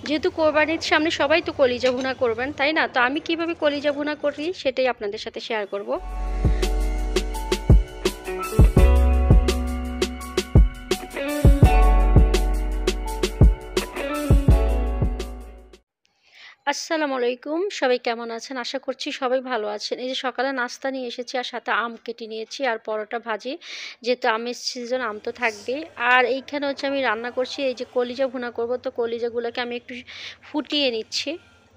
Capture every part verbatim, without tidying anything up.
যেহেতু কোরবানির সামনে সবাই তো কলিজা ভুনা করবেন, তাই না? তো আমি কিভাবে কলিজা ভুনা করি সেটাই আপনাদের সাথে শেয়ার করব। আসসালামু আলাইকুম, সবাই কেমন আছেন? আশা করছি সবাই ভালো আছেন। এই যে সকালে নাস্তা নিয়ে এসেছি আর সাথে আম কেটে নিয়েছি আর পরোটা ভাজি, যেহেতু আমের সিজন আম তো থাকবেই। আর এইখানে হচ্ছে আমি রান্না করছি এই যে কলিজা ভুনা করব, তো কলিজাগুলোকে আমি একটু ফুটিয়ে নিচ্ছি।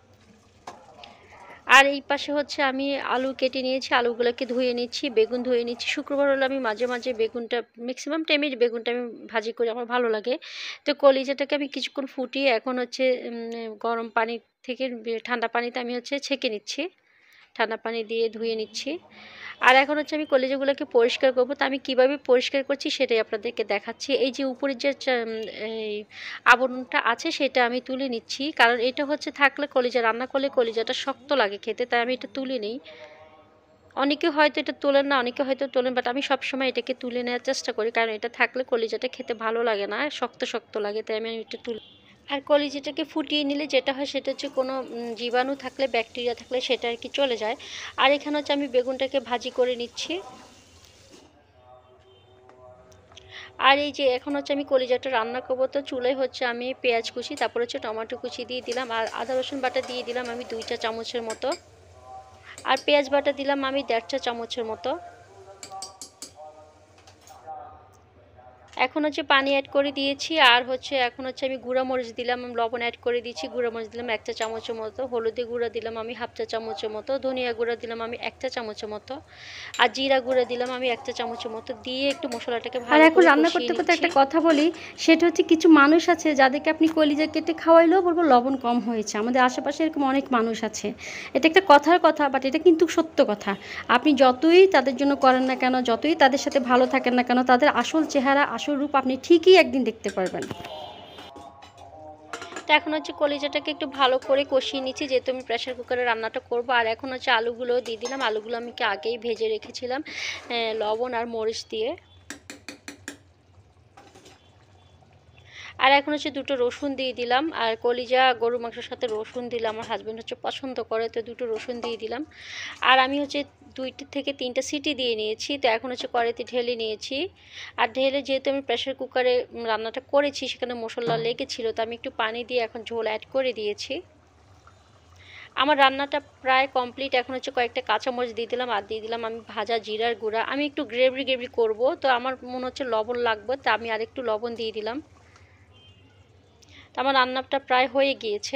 আর এই পাশে হচ্ছে আমি আলু কেটে নিয়েছি, আলুগুলোকে ধুয়ে নিচ্ছি, বেগুন ধুয়ে নিচ্ছি। শুক্রবার হলে আমি মাঝে মাঝে বেগুনটা ম্যাক্সিমাম টাইমে বেগুনটা আমি ভাজি করি, আমার ভালো লাগে। তো কলিজাটাকে আমি কিছুক্ষণ ফুটিয়ে এখন হচ্ছে গরম পানি থেকে ঠান্ডা পানিতে আমি হচ্ছে ছেঁকে নিচ্ছি, ঠান্ডা পানি দিয়ে ধুয়ে নিচ্ছি। আর এখন হচ্ছে আমি কলিজাগুলোকে পরিষ্কার করব। তো আমি কীভাবে পরিষ্কার করছি সেটাই আপনাদেরকে দেখাচ্ছি। এই যে উপরের যে এই আবরণটা আছে সেটা আমি তুলে নিচ্ছি, কারণ এটা হচ্ছে থাকলে কলিজা রান্না করলে কলিজাটা শক্ত লাগে খেতে, তাই আমি এটা তুলে নিই। অনেকে হয়তো এটা তোলেন না, অনেকে হয়তো তোলেন, বাট আমি সবসময় এটাকে তুলে নেওয়ার চেষ্টা করি, কারণ এটা থাকলে কলিজাটা খেতে ভালো লাগে না, শক্ত শক্ত লাগে, তাই আমি এটা তুলে। আর কলিজাটাকে ফুটিয়ে নিলে যেটা হয় সেটা হচ্ছে কোনো জীবাণু থাকলে, ব্যাকটেরিয়া থাকলে সেটা আর কি চলে যায়। আর এখানে হচ্ছে আমি বেগুনটাকে ভাজি করে নিচ্ছি। আর এই যে এখন হচ্ছে আমি কলিজাটা রান্না করবো, তো চুলায় হচ্ছে আমি পেঁয়াজ কুচি, তারপর হচ্ছে টমেটো কুচি দিয়ে দিলাম, আর আদা রসুন বাটা দিয়ে দিলাম আমি দুই চা চামচের মতো, আর পেঁয়াজ বাটা দিলাম আমি দেড় চা চামচের মতো। এখন হচ্ছে পানি অ্যাড করে দিয়েছি, আর হচ্ছে এখন হচ্ছে আমি গুঁড়া মরিচ দিলাম, লবণ অ্যাড করে দিয়েছি, গুঁড়া মরিচ দিলাম এক চা চামচের মতো, হলুদি গুঁড়া দিলাম আমি হাফ চা চামচের মতো, ধনিয়া গুঁড়া দিলাম আমি এক চা চামচের মতো, আর জিরা গুঁড়া দিলাম আমি এক চা চামচের মতো, দিয়ে একটু মশলাটাকে ভালো করে রান্না করতে করতে একটা কথা বলি, সেটা হচ্ছে কিছু মানুষ আছে যাদেরকে আপনি কলিজা কেটে খাওয়াইলেও বলবো লবণ কম হয়েছে। আমাদের আশেপাশে এরকম অনেক মানুষ আছে, এটা একটা কথার কথা, বাট এটা কিন্তু সত্য কথা। আপনি যতই তাদের জন্য করেন না কেন, যতই তাদের সাথে ভালো থাকেন না কেন, তাদের আসল চেহারা আসল রূপ আপনি ঠিকই একদিন দেখতে পারবেন। তো এখন হচ্ছে কলিজাটাকে একটু ভালো করে কষিয়ে নিচ্ছি, যেহেতু আমি প্রেশার কুকারে রান্নাটা করব। আর এখন হচ্ছে আলুগুলো দিয়ে দিলাম, আলুগুলো আমি কি আগেই ভেজে রেখেছিলাম লবণ আর মরিচ দিয়ে। আর এখন হচ্ছে দুটো রসুন দিয়ে দিলাম, আর কলিজা গরু মাংসের সাথে রসুন দিলাম, আমার হাজব্যান্ড হচ্ছে পছন্দ করে, তো দুটো রসুন দিয়ে দিলাম। আর আমি হচ্ছে দুইটা থেকে তিনটা সিটি দিয়ে নিয়েছি, তো এখন হচ্ছে কড়াইতে ঢেলে নিয়েছি। আর ঢেলে যেহেতু আমি প্রেশার কুকারে রান্নাটা করেছি, সেখানে মশলা লেগেছিল, তো আমি একটু পানি দিয়ে এখন ঝোল অ্যাড করে দিয়েছি। আমার রান্নাটা প্রায় কমপ্লিট। এখন হচ্ছে কয়েকটা কাঁচামরিচ দিয়ে দিলাম, আর দিয়ে দিলাম আমি ভাজা জিরার গুঁড়া। আমি একটু গ্রেভি গ্রেভি করব, তো আমার মনে হচ্ছে লবণ লাগবে, তো আমি আর একটু লবণ দিয়ে দিলাম। তো আমার রান্নাটা প্রায় হয়ে গিয়েছে।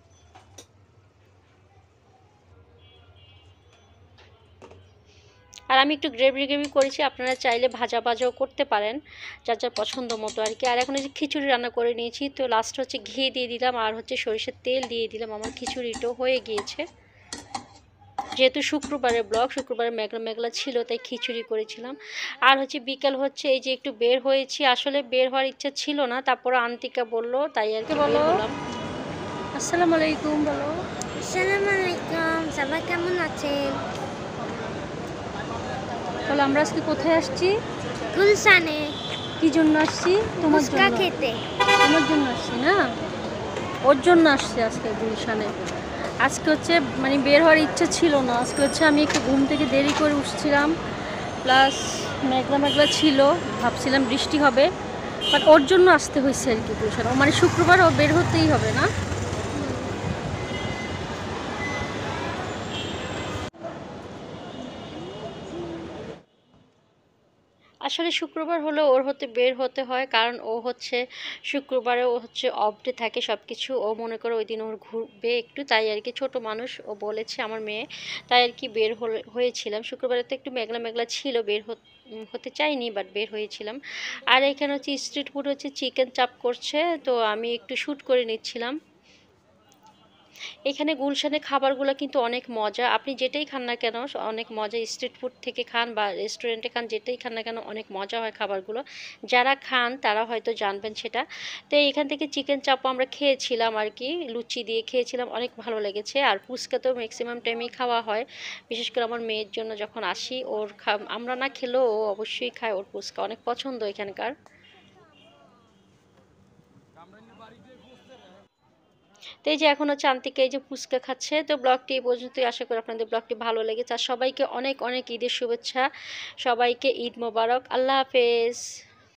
আর আমি একটু গ্রেভি গ্রেভি করেছি, আপনারা চাইলে ভাজা ভাজাও করতে পারেন, যার যার পছন্দ মতো আর কি। আর এখন এই যে খিচুড়ি রান্না করে নিয়েছি, তো লাস্ট হচ্ছে ঘি দিয়ে দিলাম, আর হচ্ছে সরিষার তেল দিয়ে দিলাম। আমার খিচুড়িটাও হয়ে গিয়েছে। যেহেতু শুক্রবারের ব্লগ, শুক্রবারে মেঘলা মেঘলা ছিল, তাই খিচুড়ি করেছিলাম। আর হচ্ছে বিকেল হচ্ছে এই যে একটু বের হয়েছি, আসলে বের হওয়ার ইচ্ছা ছিল না, তারপর আন্তিকা বললো তাই আর কি বের হলাম। আসসালামু আলাইকুম বলো। আসসালামু আলাইকুম, সবাই কেমন আছেন? বলো আমরা আজকে কোথায় আসছি? গুলশানে। কি জন্য আসছি? তোমার জন্য খেতে। তোমার জন্য আসছি না, ওর জন্য আসছি আজকে গুলশানে। আজকে হচ্ছে মানে বের হওয়ার ইচ্ছা ছিল না, আজকে হচ্ছে আমি একটু ঘুম থেকে দেরি করে উঠছিলাম, প্লাস মেঘলা মেঘলা ছিল, ভাবছিলাম বৃষ্টি হবে, বাট ওর জন্য আসতে হয়েছে আর কি গুলশানে। মানে শুক্রবার ও বের হতেই হবে না। আসলে শুক্রবার হলে ওর হতে বের হতে হয়, কারণ ও হচ্ছে শুক্রবারে ও হচ্ছে অফ ডে থাকে সব কিছু, ও মনে করে ওই দিন ওর ঘুরবে একটু, তাই আর কি। ছোট মানুষ, ও বলেছে আমার মেয়ে, তাই আর কি বের হয়েছিলাম। শুক্রবারে তো একটু মেঘলা মেঘলা ছিল, বের হতে চাইনি, বাট বের হয়েছিলাম। আর এখানে হচ্ছে স্ট্রিট ফুড হচ্ছে চিকেন চাপ করছে, তো আমি একটু শ্যুট করে নিচ্ছিলাম। এখানে গুলশানে খাবারগুলো কিন্তু অনেক মজা, আপনি যেটাই খান না কেন অনেক মজা। স্ট্রিট ফুড থেকে খান বা রেস্টুরেন্টে খান, যেটাই খান না কেন অনেক মজা হয় খাবারগুলো। যারা খান তারা হয়তো জানবেন সেটা। তো এখান থেকে চিকেন চাপও আমরা খেয়েছিলাম আর কি, লুচি দিয়ে খেয়েছিলাম, অনেক ভালো লেগেছে। আর ফুচকা তো ম্যাক্সিমাম টাইমেই খাওয়া হয়, বিশেষ করে আমার মেয়ের জন্য যখন আসি, ওর আমরা না খেলেও ও অবশ্যই খায়, ওর ফুচকা অনেক পছন্দ এখানকার। তো এই যে এখন হচ্ছে আন্তিকা এই যে ফুচকা খাচ্ছে। তো ব্লগটি এই পর্যন্তই, আশা করি আপনাদের ব্লগটি ভালো লেগেছে। আর সবাইকে অনেক অনেক ঈদের শুভেচ্ছা, সবাইকে ঈদ মোবারক, আল্লাহ হাফেজ।